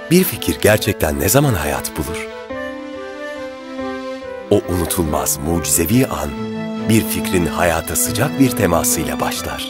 Bir fikir gerçekten ne zaman hayat bulur? O unutulmaz, mucizevi an, bir fikrin hayata sıcak bir temasıyla başlar.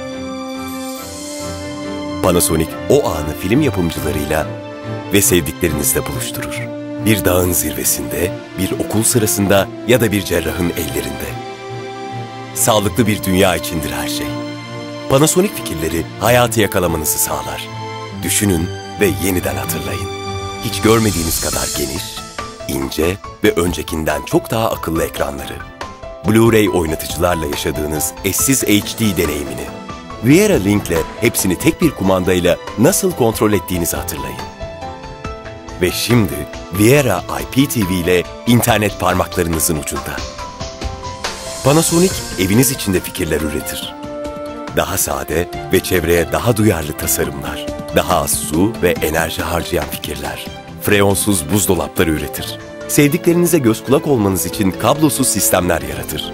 Panasonic o anı film yapımcılarıyla ve sevdiklerinizle buluşturur. Bir dağın zirvesinde, bir okul sırasında ya da bir cerrahın ellerinde. Sağlıklı bir dünya içindir her şey. Panasonic fikirleri hayatı yakalamanızı sağlar. Düşünün ve yeniden hatırlayın. Hiç görmediğiniz kadar geniş, ince ve öncekinden çok daha akıllı ekranları. Blu-ray oynatıcılarla yaşadığınız eşsiz HD deneyimini. Viera Link'le hepsini tek bir kumandayla nasıl kontrol ettiğinizi hatırlayın. Ve şimdi Viera IPTV ile internet parmaklarınızın ucunda. Panasonic eviniz içinde fikirler üretir. Daha sade ve çevreye daha duyarlı tasarımlar. Daha az su ve enerji harcayan fikirler. Freonsuz buzdolapları üretir. Sevdiklerinize göz kulak olmanız için kablosuz sistemler yaratır.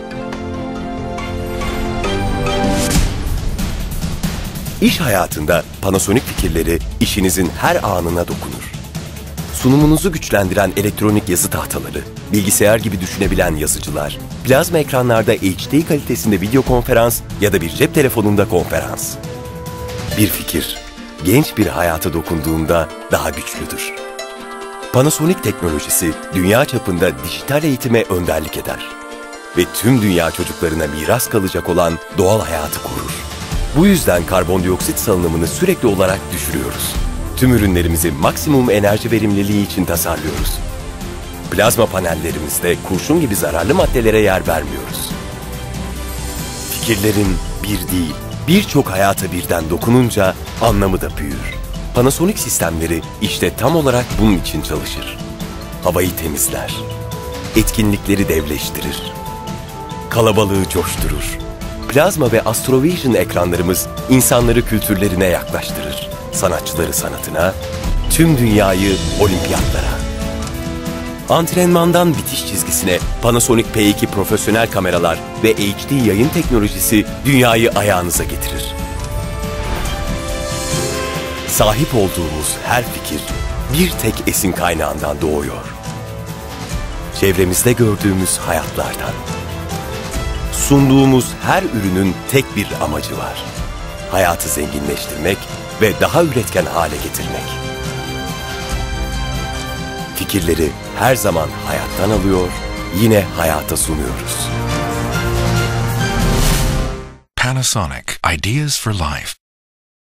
İş hayatında Panasonic fikirleri işinizin her anına dokunur. Sunumunuzu güçlendiren elektronik yazı tahtaları, bilgisayar gibi düşünebilen yazıcılar, plazma ekranlarda HD kalitesinde video konferans ya da bir cep telefonunda konferans. Bir fikir, genç bir hayata dokunduğunda daha güçlüdür. Panasonic teknolojisi dünya çapında dijital eğitime önderlik eder ve tüm dünya çocuklarına miras kalacak olan doğal hayatı korur. Bu yüzden karbondioksit salınımını sürekli olarak düşürüyoruz. Tüm ürünlerimizi maksimum enerji verimliliği için tasarlıyoruz. Plazma panellerimizde kurşun gibi zararlı maddelere yer vermiyoruz. Fikirlerin bir değil, birçok hayata birden dokununca anlamı da büyür. Panasonic sistemleri işte tam olarak bunun için çalışır. Havayı temizler, etkinlikleri devleştirir, kalabalığı coşturur. Plazma ve Astrovision ekranlarımız insanları kültürlerine yaklaştırır. Sanatçıları sanatına, tüm dünyayı olimpiyatlara. Antrenmandan bitiş çizgisine Panasonic P2 profesyonel kameralar ve HD yayın teknolojisi dünyayı ayağınıza getirir. Sahip olduğumuz her fikir bir tek esin kaynağından doğuyor. Çevremizde gördüğümüz hayatlardan. Sunduğumuz her ürünün tek bir amacı var. Hayatı zenginleştirmek ve daha üretken hale getirmek. Fikirleri her zaman hayattan alıyor, yine hayata sunuyoruz. Panasonic, ideas for life.